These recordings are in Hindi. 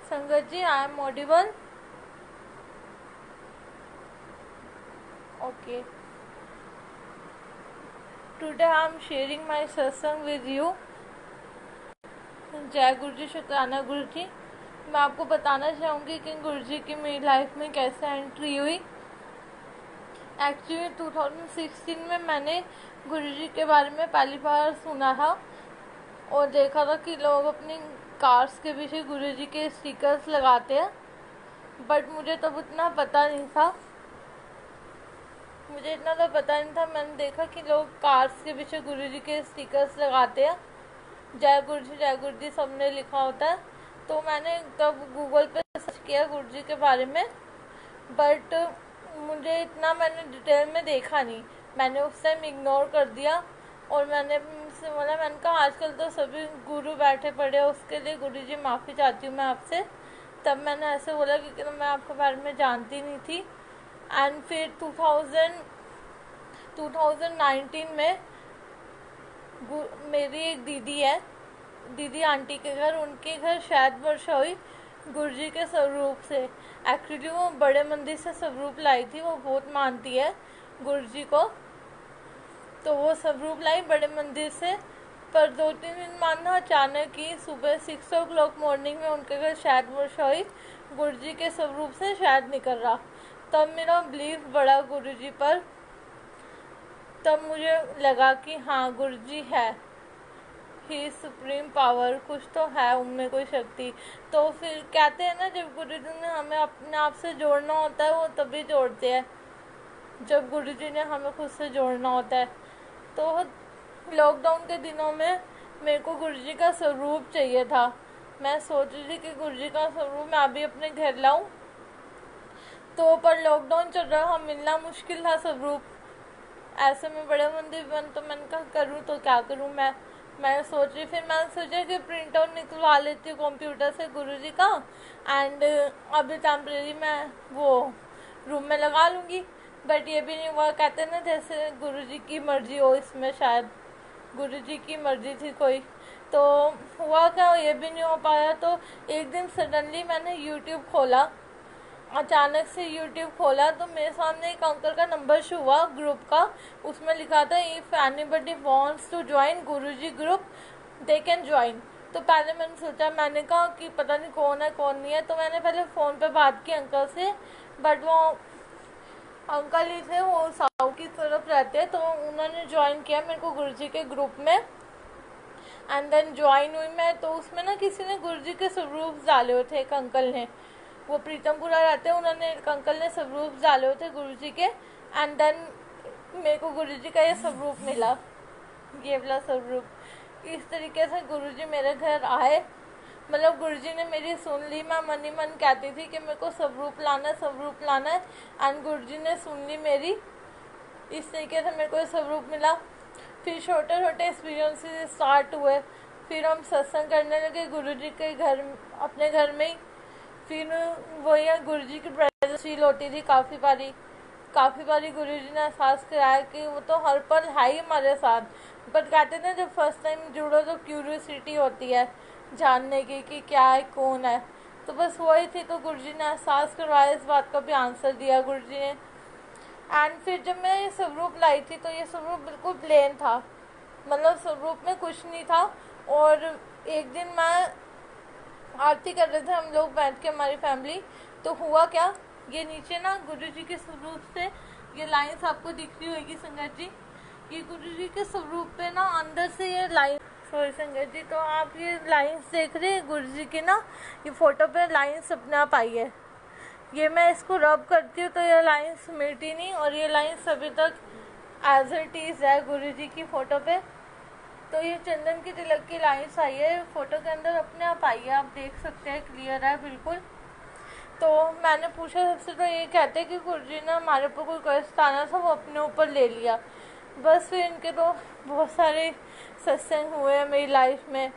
संगत ji, I am audible? Okay. Today I am sharing my satsang with you. जय गुरु जी, शुक्राना गुरु जी। मैं आपको बताना चाहूँगी कि गुरु जी की मेरी लाइफ में कैसे एंट्री हुई। एक्चुअली 2016 में मैंने गुरु जी के बारे में पहली बार सुना था और देखा था कि लोग अपनी कार्स के पीछे गुरु जी के स्टिकर्स लगाते हैं, बट मुझे तब उतना पता नहीं था। मैंने देखा कि लोग कार्स के पीछे गुरु जी के स्टिकर्स लगाते हैं, जय गुरु जी सबने लिखा होता है। तो मैंने तब गूगल पे सर्च किया गुरु जी के बारे में, बट मुझे इतना मैंने डिटेल में देखा नहीं। मैंने उस टाइम इग्नोर कर दिया और मैंने कहा आजकल तो सभी गुरु बैठे पड़े हैं, उसके लिए गुरु जी माफ़ी चाहती हूँ मैं आपसे। तब मैंने ऐसे बोला क्योंकि मैं आपके बारे में जानती नहीं थी। एंड फिर 2019 में मेरी एक दीदी आंटी के घर, उनके घर शायद वर्षा हुई गुरुजी के स्वरूप से। एक्चुअली वो बड़े मंदिर से स्वरूप लाई थी, वो बहुत मानती है गुरुजी को, तो वो स्वरूप लाई बड़े मंदिर से। पर 2-3 दिन मानना, अचानक ही सुबह 6 o'clock मॉर्निंग में उनके घर शायद वर्षा हुई गुरुजी के स्वरूप से शायद निकल रहा। तब मेरा बिलीव बढ़ा गुरुजी पर। तब मुझे लगा कि हाँ गुरुजी है, ही सुप्रीम पावर, कुछ तो है उनमें कोई शक्ति। तो फिर कहते हैं ना, जब गुरुजी ने हमें अपने आप से जोड़ना होता है वो तभी जोड़ते हैं जब गुरुजी ने हमें खुद से जोड़ना होता है। तो लॉकडाउन के दिनों में मेरे को गुरुजी का स्वरूप चाहिए था। मैं सोच रही थी कि गुरुजी का स्वरूप मैं अभी अपने घर लाऊं, तो पर लॉकडाउन चल रहा था, मिलना मुश्किल था स्वरूप। ऐसे में बड़े मंदिर बंद, तो मैंने कहा करूँ तो क्या करूँ। मैं सोच रही, फिर मैंने सोचा कि प्रिंट आउट निकलवा लेती हूँ कंप्यूटर से गुरुजी का, एंड अभी टेम्परेरी मैं वो रूम में लगा लूँगी। बट ये भी नहीं हुआ। कहते हैं ना, जैसे गुरुजी की मर्जी हो, इसमें शायद गुरुजी की मर्जी थी कोई। तो हुआ क्या, ये भी नहीं हो पाया। तो एक दिन सडनली मैंने यूट्यूब खोला, अचानक से यूट्यूब खोला तो मेरे सामने एक अंकल का नंबर शो हुआ ग्रुप का। उसमें लिखा था, if anybody wants to join Guruji group they can join. तो पहले मैंने सोचा, मैंने कहा कि पता नहीं कौन है कौन नहीं है। तो मैंने पहले फ़ोन पे बात की अंकल से, बट वो अंकल ही थे, वो साउथ की तरफ रहते हैं। तो उन्होंने ज्वाइन किया मेरे को गुरुजी के ग्रुप में, एंड देन ज्वाइन हुई मैं। तो उसमें ना किसी ने गुरुजी के स्वरूप डाले हुए थे, एक अंकल ने, वो प्रीतमपुरा रहते हैं, उन्होंने एक अंकल ने स्वरूप डाले हुए थे गुरुजी के। एंड देन मेरे को गुरुजी का ये स्वरूप मिला, ये वाला स्वरूप। इस तरीके से गुरुजी मेरे घर आए, मतलब गुरुजी ने मेरी सुन ली। मैं मन ही मन कहती थी कि मेरे को स्वरूप लाना है, एंड गुरुजी ने सुन ली मेरी। इस तरीके से मेरे को स्वरूप मिला। फिर छोटे छोटे एक्सपीरियंसेस स्टार्ट हुए। फिर हम सत्संग करने लगे गुरुजी के घर, अपने घर में ही। फिर वही गुरुजी की प्रेजेंस फील होती थी काफ़ी बारी गुरुजी ने एहसास कराया कि वो तो हर पल है ही हमारे साथ। बट कहते थे जब फर्स्ट टाइम जुड़ो तो क्यूरियोसिटी होती है जानने की कि क्या है, कौन है। तो बस वही थी। तो गुरुजी ने एहसास करवाया, इस बात का भी आंसर दिया गुरुजी ने। एंड फिर जब मैं ये स्वरूप लाई थी तो ये स्वरूप बिल्कुल प्लेन था, मतलब स्वरूप में कुछ नहीं था। और एक दिन मैं आरती कर रहे थे हम लोग बैठ के, हमारी फैमिली। तो हुआ क्या, ये नीचे ना गुरुजी के स्वरूप से ये लाइंस आपको दिख रही होगी संगत जी, ये गुरुजी के स्वरूप पे ना अंदर से ये लाइन, सॉरी संगत जी, तो आप ये लाइंस देख रहे हैं गुरुजी की ना, ये फोटो पे लाइंस अपने आप आई है। ये मैं इसको रब करती हूँ तो ये लाइंस मिटती नहीं, और ये लाइंस अभी तक एज इट इज़ है गुरुजी की फ़ोटो पे। तो ये चंदन की तिलक की लाइंस आई है फ़ोटो के अंदर, अपने आप आई है, आप देख सकते हैं, क्लियर है बिल्कुल। तो मैंने पूछा सबसे, तो ये कहते हैं कि गुरुजी ने हमारे ऊपर कोई कष्ट आना था वो अपने ऊपर ले लिया। बस फिर इनके तो बहुत सारे सत्संग हुए हैं मेरी लाइफ में।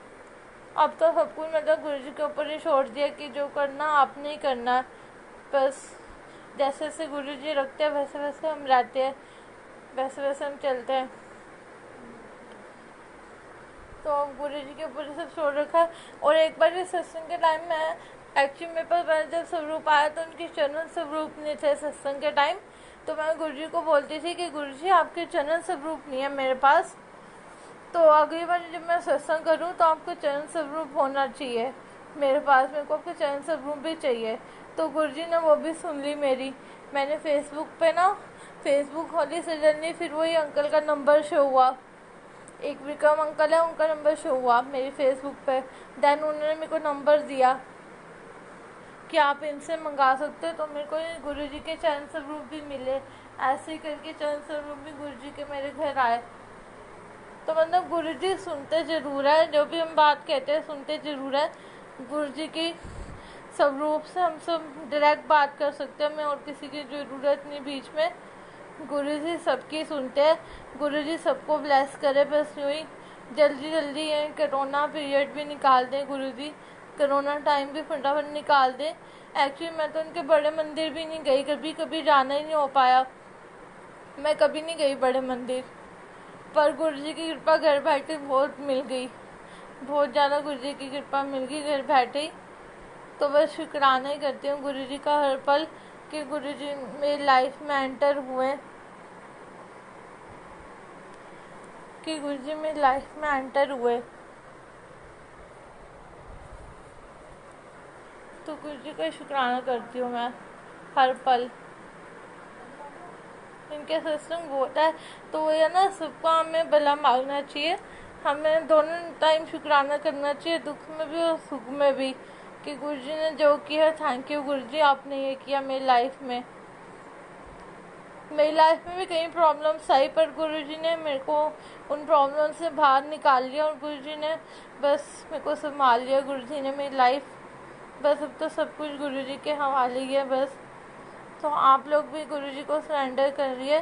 अब तो सब कुछ मतलब गुरुजी के ऊपर ही छोड़ दिया कि जो करना आपने ही करना है। बस जैसे जैसे गुरुजी रखते हैं वैसे वैसे हम रहते हैं, वैसे वैसे हम चलते हैं। तो गुरुजी के ऊपर सब छोड़ रखा है। और एक बार इस सत्संग के टाइम में एक्चुअली मेरे पास मैंने जब स्वरूप आया तो उनके चरण स्वरूप नहीं थे सत्संग के टाइम, तो मैं गुरुजी को बोलती थी कि गुरुजी आपके चरण स्वरूप नहीं है मेरे पास, तो अगली बार जब मैं सत्संग करूँ तो आपको चरण स्वरूप होना चाहिए मेरे पास, मेरे को आपके चरण स्वरूप भी चाहिए। तो गुरुजी ने वो भी सुन ली मेरी। मैंने फेसबुक पे ना फेसबुक खोली सडनली, फिर वही अंकल का नंबर शो हुआ, एक विक्रम अंकल है उनका नंबर शो हुआ मेरी फेसबुक पे। देन उन्होंने मेरे को नंबर दिया कि आप इनसे मंगा सकते हो, तो मेरे को गुरुजी के चरण स्वरूप भी मिले। ऐसे ही करके चरण स्वरूप भी गुरुजी के मेरे घर आए। तो मतलब गुरुजी सुनते ज़रूर है, जो भी हम बात कहते हैं सुनते ज़रूर है। गुरुजी की स्वरूप से हम सब डायरेक्ट बात कर सकते हैं, हमें और किसी की ज़रूरत नहीं बीच में। गुरुजी सबकी सुनते हैं। गुरुजी सबको ब्लेस करे, बस यूँ ही जल्दी जल्दी ये कोरोना पीरियड भी निकाल दें गुरुजी, कोरोना टाइम भी फटाफट निकाल दें। एक्चुअली मैं तो उनके बड़े मंदिर भी नहीं गई, कभी जाना ही नहीं हो पाया, मैं कभी नहीं गई बड़े मंदिर, पर गुरुजी की कृपा घर बैठे बहुत मिल गई, बहुत ज़्यादा गुरुजी की कृपा मिल गई घर बैठे ही। तो बस शुक्राना ही करती हूँ गुरुजी का हर पल कि गुरुजी मेरी लाइफ में एंटर हुए, कि गुरुजी मेरी लाइफ में एंटर हुए। तो गुरुजी का शुक्राना करती हूँ मैं हर पल। इनके सत्संग होता है तो वो है ना, सबको हमें भला मांगना चाहिए, हमें दोनों टाइम शुक्राना करना चाहिए, दुख में भी और सुख में भी, कि गुरुजी ने जो किया थैंक यू गुरुजी, आपने ये किया मेरी लाइफ में। मेरी लाइफ में भी कई प्रॉब्लम्स आई, पर गुरुजी ने मेरे को उन प्रॉब्लम से बाहर निकाल लिया और गुरुजी ने बस मेरे को संभाल लिया। गुरुजी ने मेरी लाइफ, बस अब तो सब कुछ गुरुजी के हवाले ही है बस। तो आप लोग भी गुरुजी को सरेंडर करिए।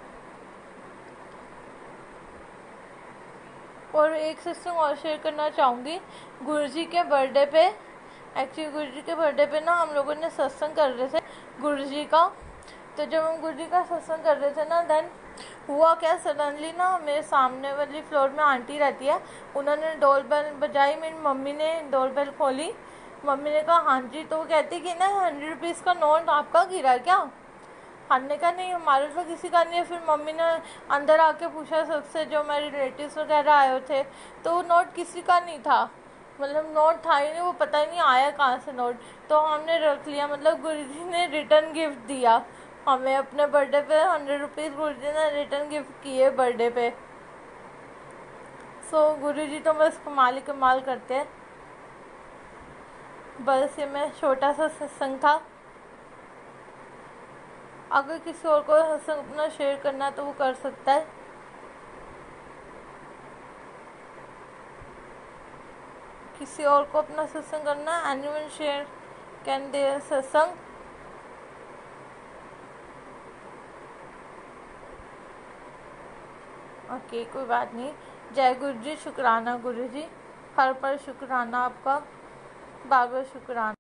और एक सत्संग और शेयर करना चाहूँगी गुरुजी के बर्थडे पे। एक्चुअली गुरुजी के बर्थडे पे ना हम लोगों ने सत्संग कर रहे थे गुरुजी का। तो जब हम गुरुजी का सत्संग कर रहे थे ना, देन हुआ क्या, सडनली ना मेरे सामने वाली फ्लोर में आंटी रहती है, उन्होंने डोर बेल बजाई, मेरी मम्मी ने डोर बेल खोली, मम्मी ने कहा हाँ जी, तो वो कहती कि ना 100 रुपीज़ का नोट आपका गिरा क्या? हमने कहा नहीं, हमारे तो किसी का नहीं है। फिर मम्मी ने अंदर आके पूछा सबसे, जो मेरे रिलेटिव्स वगैरह आए थे, तो वो नोट किसी का नहीं था, मतलब नोट था ही नहीं, वो पता ही नहीं आया कहाँ से नोट। तो हमने रख लिया, मतलब गुरुजी ने रिटर्न गिफ्ट दिया हमें अपने बर्थडे पे। 100 रुपीज़ गुरुजी ने रिटर्न गिफ्ट किए बर्थडे पे। सो गुरुजी तो बस कमाल ही कमाल करते हैं। बस ये मैं छोटा सा सत्संग था। अगर किसी और को सत्संग अपना शेयर करना तो वो कर सकता है। किसी और को अपना सत्संग करना, anyone share can there satsang. Okay, कोई बात नहीं। जय गुरु जी, शुक्राना गुरु जी, हर पर शुक्राना आपका, बार बार शुक्राना।